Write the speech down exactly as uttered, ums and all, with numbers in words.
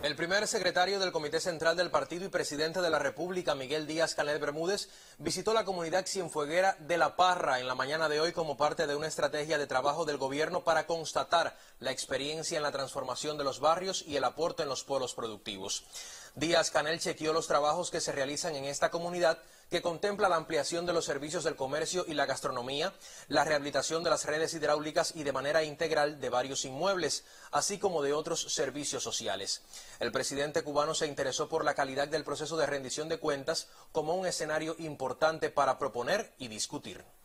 El primer secretario del Comité Central del Partido y presidente de la República, Miguel Díaz-Canel Bermúdez, visitó la comunidad cienfueguera de La Parra en la mañana de hoy como parte de una estrategia de trabajo del gobierno para constatar la experiencia en la transformación de los barrios y el aporte en los polos productivos. Díaz-Canel chequeó los trabajos que se realizan en esta comunidad, que contempla la ampliación de los servicios del comercio y la gastronomía, la rehabilitación de las redes hidráulicas y de manera integral de varios inmuebles, así como de otros servicios sociales. El presidente cubano se interesó por la calidad del proceso de rendición de cuentas como un escenario importante para proponer y discutir.